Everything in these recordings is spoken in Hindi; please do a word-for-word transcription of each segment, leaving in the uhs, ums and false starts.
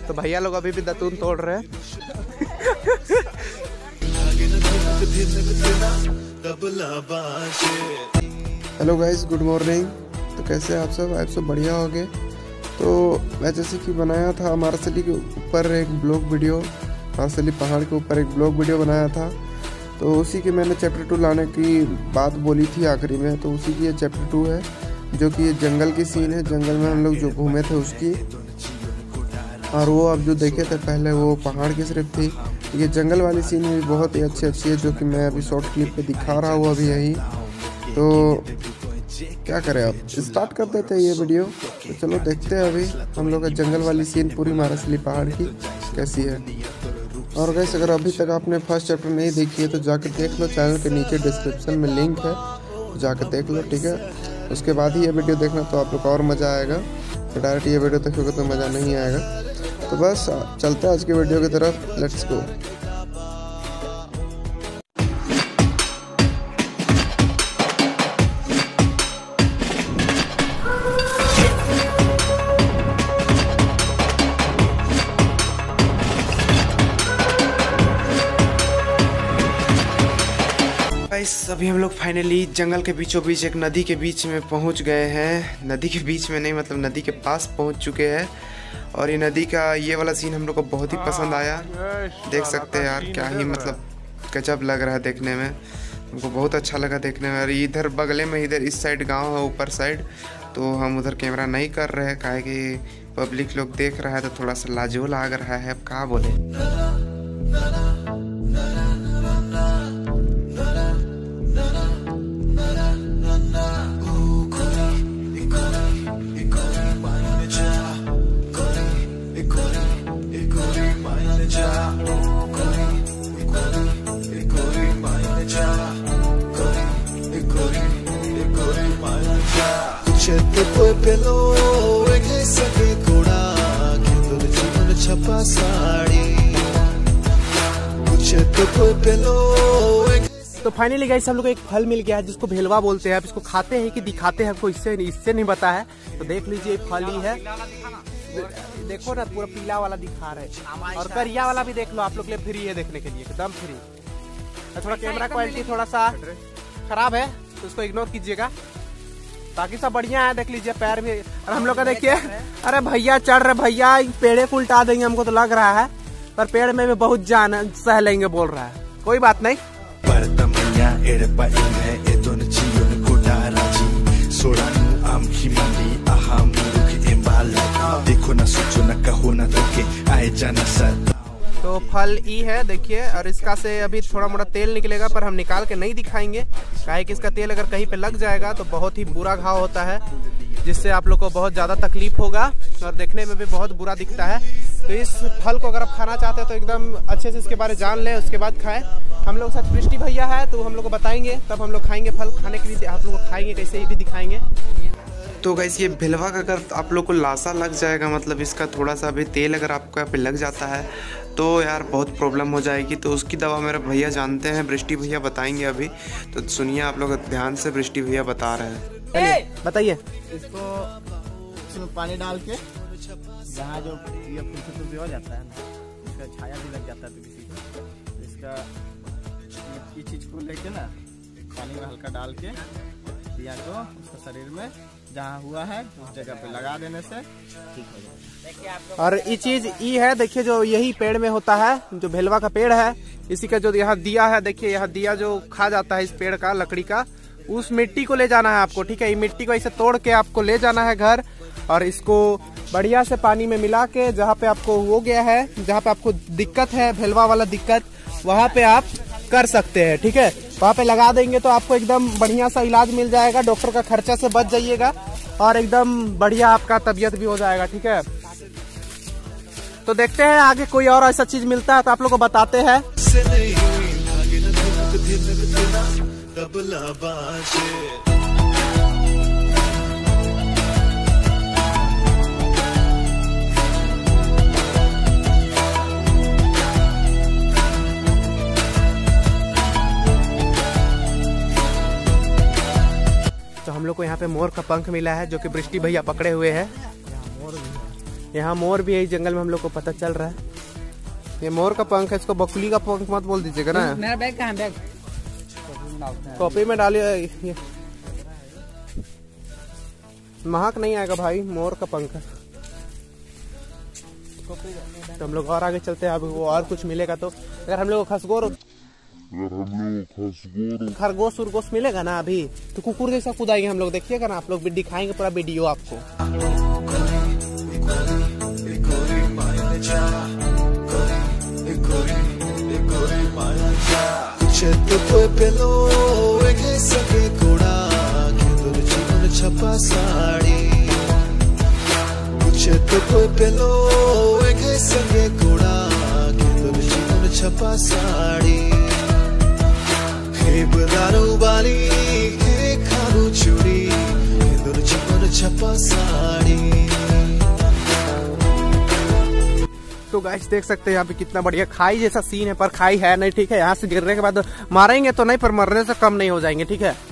तो भैया लोग अभी भी दतून तोड़ रहे हैं। Hello guys, good morning. तो कैसे आप सब? आप सब बढ़िया हो गए। तो मैं जैसे कि बनाया था मारसली के ऊपर एक ब्लॉग वीडियो, मारसली पहाड़ के ऊपर एक ब्लॉग वीडियो बनाया था। तो उसी के मैंने चैप्टर टू लाने की बात बोली थी आखिरी में। तो उसी की ये चैप्टर टू है, जो कि ये जंगल की सीन है। जंगल में हम लोग जो घूमे थे उसकी, और वो आप जो देखे थे पहले वो पहाड़ की सिर्फ थी। ये जंगल वाली सीन भी बहुत ही अच्छी अच्छी है, जो कि मैं अभी शॉर्ट क्लिप पे दिखा रहा हूँ अभी यही। तो क्या करें, अब स्टार्ट कर देते हैं ये वीडियो। तो चलो देखते हैं अभी हम लोग का जंगल वाली सीन पूरी मारसली पहाड़ की कैसी है। और गैस, अगर अभी तक आपने फर्स्ट चैप्टर नहीं देखी है तो जाकर देख लो, चैनल के नीचे डिस्क्रिप्शन में लिंक है, तो जाकर देख लो, ठीक है। उसके बाद ही ये वीडियो देखना तो आप लोग को और मज़ा आएगा। तो डायरेक्ट ये वीडियो देखोगे तो मज़ा नहीं आएगा। तो बस चलते हैं आज की वीडियो की तरफ, लेट्स गो। अभी हम लोग फाइनली जंगल के बीचों बीच एक नदी के बीच में पहुंच गए हैं। नदी के बीच में नहीं, मतलब नदी के पास पहुंच चुके हैं। और ये नदी का ये वाला सीन हम लोग को बहुत ही पसंद आया। देख सकते हैं यार, क्या ही मतलब गजब लग रहा है देखने में। हमको बहुत अच्छा लगा देखने में। और इधर बगले में इधर इस साइड गांव है, ऊपर साइड। तो हम उधर कैमरा नहीं कर रहे हैं, काहे कि पब्लिक लोग देख रहा है तो थोड़ा सा लाजो लग रहा है। अब कहाँ बोले। तो फाइनली गाइस, हम लोग को एक फल मिल गया है जिसको भेलवा बोलते हैं। अब इसको खाते हैं कि दिखाते हैं आपको, इससे इससे नहीं पता है। तो देख लीजिए, फल ही है। देखो ना, पूरा पीला वाला दिखा रहे, और करिया वाला भी देख लो। आप लोग के लिए फ्री है देखने के लिए, एकदम फ्री। थोड़ा कैमरा क्वालिटी थोड़ा सा खराब है तो उसको इग्नोर कीजिएगा, बाकी सब बढ़िया है। देख लीजिए पैर भी। और हम लोग का देखिए, अरे भैया चढ़ रहे, भैया पेड़े को उल्टा देंगे हमको तो लग रहा है, पर पेड़ में भी बहुत जान सह लेंगे बोल रहा है। कोई बात नहीं। तो फल ई है, देखिए। और इसका से अभी थोड़ा मोड़ा तेल निकलेगा, पर हम निकाल के नहीं दिखाएंगे, काहे कि इसका तेल अगर कहीं पे लग जाएगा तो बहुत ही बुरा घाव होता है, जिससे आप लोग को बहुत ज़्यादा तकलीफ होगा और देखने में भी बहुत बुरा दिखता है। तो इस फल को अगर आप खाना चाहते हैं तो एकदम अच्छे से इसके बारे जान लें, उसके बाद खाएं। हम लोग साथ बृष्टि भैया है, तो हम लोग को बताएंगे, तब हम लोग खाएंगे फल। खाने के लिए आप लोग को खाएंगे कैसे, ये भी दिखाएंगे। तो गाइस, ये भेलवा का अगर आप लोग को लाशा लग जाएगा, मतलब इसका थोड़ा सा भी तेल अगर आपको यहाँ पे लग जाता है तो यार बहुत प्रॉब्लम हो जाएगी। तो उसकी दवा मेरे भैया जानते हैं, बृष्टि भैया बताएंगे अभी। तो सुनिए आप लोग ध्यान से, बृष्टि भैया बता रहे हैं। बताइए। इसको इसमें पानी डाल के, जहाँ जो ये फुल फुल हो जाता है ना, इसका छाया भी लग जाता है, तो किसी को इसका ये चीज को लेके ना पानी में हल्का डाल के दिया को उसके शरीर में जहाँ हुआ है उस जगह पे लगा देने से ठीक हो जाएगा। और ये चीज ई है, देखिए, जो यही पेड़ में होता है, जो भेलवा का पेड़ है, इसी का जो यहाँ दिया है, देखिए यहाँ दिया जो खा जाता है इस पेड़ का, लकड़ी का, उस मिट्टी को ले जाना है आपको, ठीक है। ये मिट्टी को ऐसे तोड़ के आपको ले जाना है घर, और इसको बढ़िया से पानी में मिला के, जहाँ पे आपको हो गया है, जहाँ पे आपको दिक्कत है, भेलवा वाला दिक्कत, वहाँ पे आप कर सकते हैं, ठीक है। वहाँ पे लगा देंगे तो आपको एकदम बढ़िया सा इलाज मिल जाएगा, डॉक्टर का खर्चा से बच जाइएगा, और एकदम बढ़िया आपका तबीयत भी हो जाएगा, ठीक है। तो देखते हैं आगे कोई और ऐसा चीज मिलता है तो आप लोग को बताते हैं। तो हम लोग को यहाँ पे मोर का पंख मिला है, जो कि बृष्टि भैया पकड़े हुए हैं। मोर भी है। यहाँ मोर भी है जंगल में, हम लोग को पता चल रहा है। ये मोर का पंख है, इसको बकुली का पंख मत बोल दीजिएगा ना। मेरा बैग कहाँ है? बैग कॉपी में डालिए, महक नहीं आएगा भाई, मोर का पंख है। तो हम लोग और आगे चलते हैं, अब वो और कुछ मिलेगा तो। अगर हम लोग को खसगोर खरगोश उरगोश मिलेगा ना अभी तो कुकुर जैसा कूदाएंगे हम लोग, देखिएगा ना आप लोग भी, दिखाएंगे पूरा वीडियो आपको। छपा साड़ी कुछ तो कोई पेलो एक संगे कोड़ा के तुम जीवन छपा साड़ी हे बदारू बाली हे खारू चूड़ी के तुम जीवन छपा साड़ी। तो गाइस देख सकते हैं यहाँ पे कितना बढ़िया खाई जैसा सीन है, पर खाई है नहीं, ठीक है। यहाँ से गिरने के बाद मारेंगे तो नहीं, पर मरने से कम नहीं हो जाएंगे, ठीक है।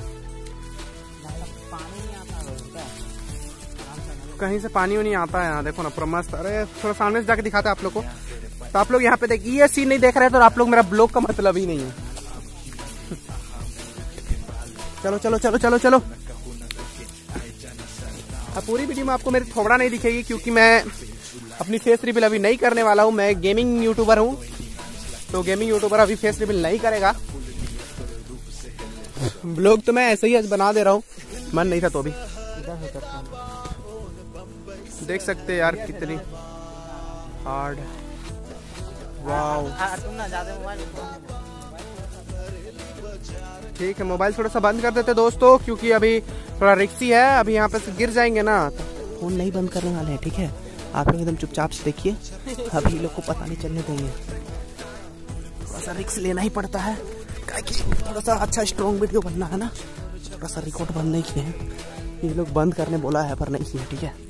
कहीं से पानी नहीं आता है यहाँ, देखो ना पूरा मस्त। अरे थोड़ा सामने से जाके दिखाते हैं आप लोग को। तो आप लोग यहाँ पे देखिए, ये सीन नहीं देख रहे हैं तो आप लोग मेरा ब्लॉग का मतलब ही नहीं है। चलो चलो चलो चलो चलो। अब पूरी वीडियो में आपको मेरी थोड़ा नहीं दिखेगी, क्योंकि मैं अपनी फेस रिवील अभी नहीं करने वाला हूँ। मैं गेमिंग यूट्यूबर हूँ, तो गेमिंग यूट्यूबर अभी फेस रिवील नहीं करेगा। ब्लॉग तो मैं ऐसे ही आज बना दे रहा हूँ, मन नहीं था तो भी। देख सकते हैं यार कितनी हार्ड, वाव। ठीक है, मोबाइल थोड़ा सा बंद कर देते दोस्तों, क्योंकि अभी थोड़ा रिक्सी है। अभी यहाँ पे से गिर जाएंगे ना, तो फोन नहीं बंद करने वाले हैं, ठीक है। आप लोग एकदम चुपचाप से देखिए, अभी लोग को पता नहीं चलने देंगे। थोड़ा सा रिक्स लेना ही पड़ता है, थोड़ा सा अच्छा स्ट्रॉन्ग वीडियो बनना है ना। थोड़ा सा रिकॉर्ड बंद नहीं किए हैं, ये लोग बंद करने बोला है पर नहीं किया, ठीक है।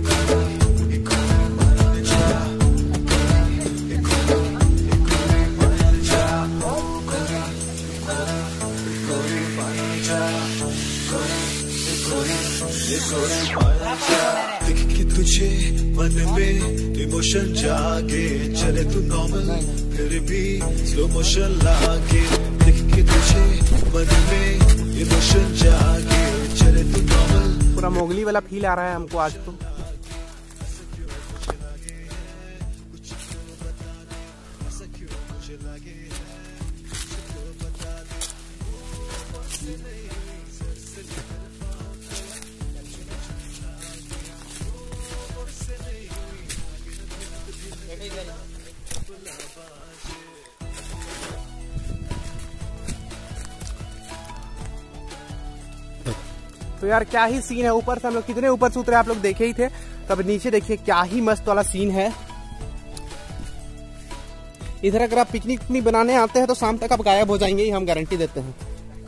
तुझे मन में इमोशन जागे, चले तू नॉर्मल फिर भी स्लो मोशन लागे। देख के तुझे मन में इमोशन जागे, चले तू नॉर्मल। पूरा मोगली वाला फील आ रहा है हमको आज तो। तो यार क्या ही सीन है, ऊपर से हम लोग कितने ऊपर से उतरे आप लोग देखे ही थे। तब नीचे देखिए क्या ही मस्त वाला सीन है। इधर अगर आप पिकनिक पिकनिक बनाने आते हैं तो शाम तक आप गायब हो जाएंगे, हम गारंटी देते हैं।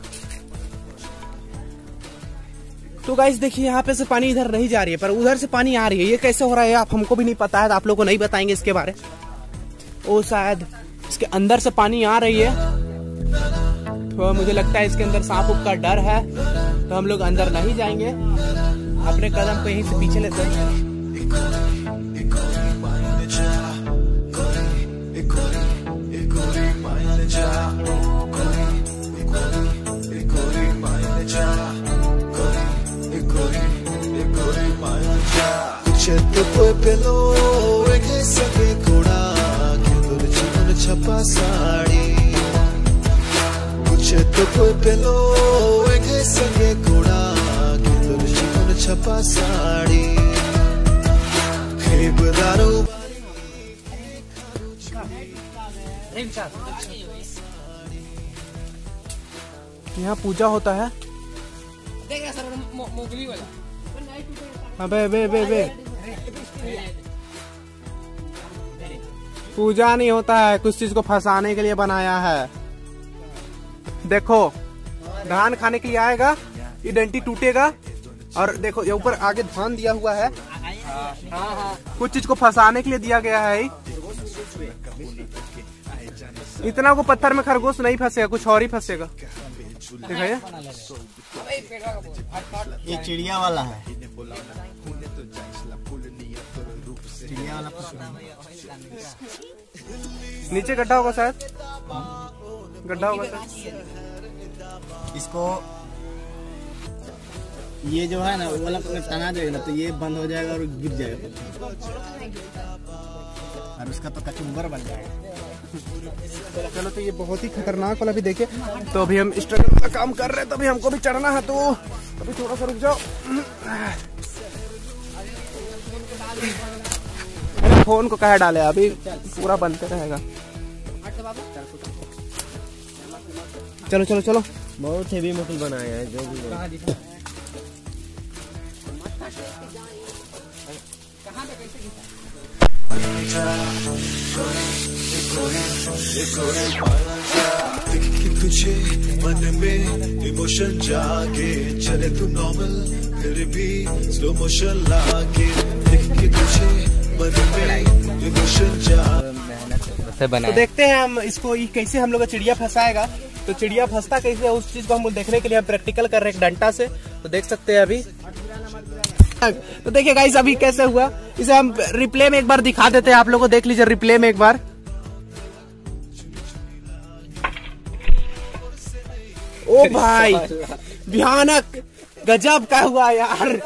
तो गाइस देखिए यहाँ पे से पानी इधर नहीं जा रही है, पर उधर से पानी आ रही है। ये कैसे हो रहा है आप हमको भी नहीं पता है, तो आप लोग को नहीं बताएंगे इसके बारे। ओ शायद इसके अंदर से पानी आ रही है, तो मुझे लगता है इसके अंदर सांप उप का डर है, तो हम लोग अंदर नहीं जाएंगे। अपने कदम को यहीं से पीछे लेते हैं। छपा साड़ी कुछ तो कोई पेलो एक संगे घोड़ा के तुम जीवन छपा साड़ी हे बदारू। यहाँ पूजा होता है। अबे बे बे बे पूजा नहीं होता है, कुछ चीज को फंसाने के लिए बनाया है। देखो धान खाने के लिए आएगा, ये डंटी टूटेगा, और देखो ये ऊपर आगे धान दिया हुआ है, कुछ चीज को फंसाने के लिए दिया गया है। इतना को पत्थर में खरगोश नहीं फंसेगा, कुछ और ही फंसेगा। दिखाइए ये चिड़िया वाला है। चिड़िया वाला फंस रहा नीचे गड्ढा होगा शायद, गड्ढा होगा शायद। इसको ये जो है ना वो वाला तना जाएगा ना तो ये बंद हो जाएगा और गिर जाएगा और उसका तो कचुम्बर बन जाएगा। चलो तो ये बहुत ही खतरनाक वाला भी देखिए। तो अभी हम स्ट्रगल वाला काम कर रहे हैं, तो अभी हमको भी चढ़ना है, तो अभी थोड़ा सा रुक जाओ। फोन को कहाँ डाले, अभी पूरा बनते रहेगा। चलो चलो चलो। बहुत हेवी मोटल बनाया है जो भी देख के तुझे मन में इमोशन जागे, चले तू नॉर्मल फिर भी स्लो मोशन लागे। देख के तुझे मन में इमोशन जागे। तो देखते हैं हम इसको ये कैसे हम लोग का चिड़िया फंसाएगा। तो चिड़िया फंसता कैसे है उस चीज को हम देखने के लिए हम प्रैक्टिकल कर रहे हैं एक डंडा से। तो देख सकते हैं अभी। तो देखिए गाइस अभी कैसे हुआ, इसे हम रिप्ले में एक बार दिखा देते हैं, आप लोगों को देख लीजिए रिप्ले में एक बार। ओ भाई भयानक गजब का हुआ यार।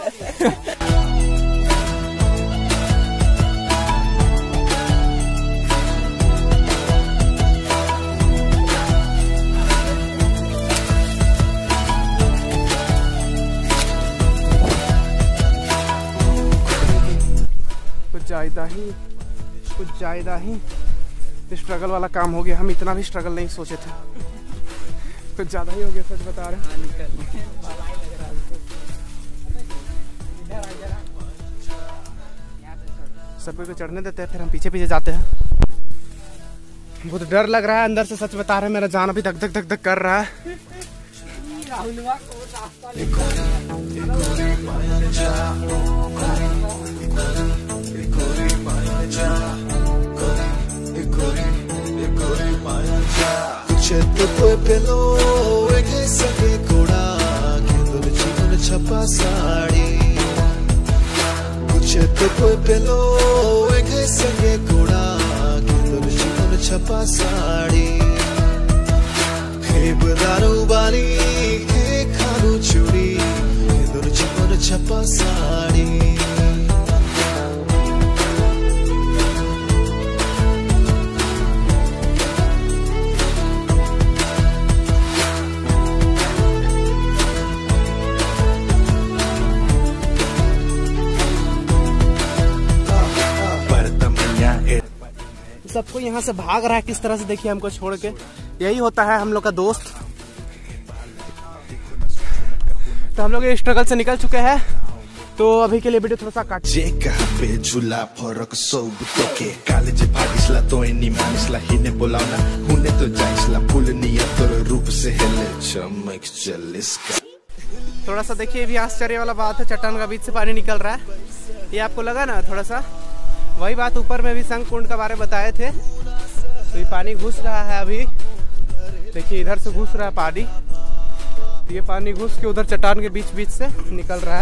कुछ ज्यादा ही कुछ ज्यादा ही स्ट्रगल वाला काम हो गया। हम इतना भी स्ट्रगल नहीं सोचे थे, कुछ ज्यादा ही हो गया, सच बता रहे हैं। सब पे चढ़ने देते हैं, फिर हम पीछे पीछे जाते हैं। बहुत डर लग रहा है अंदर से, सच बता रहे हैं। मेरा जान अभी धक धक धक धक कर रहा है। Certo poi pelo e che sa che coda che dolci con chapa sari. Certo poi pelo e che sa che coda che dolci con chapa sari. He badaru bali he kharu churi ke dolci con chapa sari. सबको यहाँ से भाग रहा है किस तरह से, देखिए हमको छोड़ के। यही होता है हम लोग का दोस्त। तो हम लोग ये स्ट्रगल से निकल चुके हैं। तो अभी के लिए वीडियो थोड़ा सा काट। Jika bejula porok sob toke college pagisla to eni manisla hine bolana hune to jaisla pulniya tor रूप से hele चमक चलिसका। थोड़ा सा देखिए भी आश्चर्य वाला बात है, चट्टान का बीच से पानी निकल रहा है। ये आपको लगा ना थोड़ा सा, वही बात ऊपर में भी शंख कुंड के बारे में बताए थे। तो ये पानी घुस रहा है अभी, देखिए इधर से घुस रहा है पानी। ये पानी घुस के उधर चट्टान के बीच बीच से निकल रहा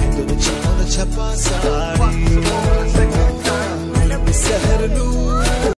है।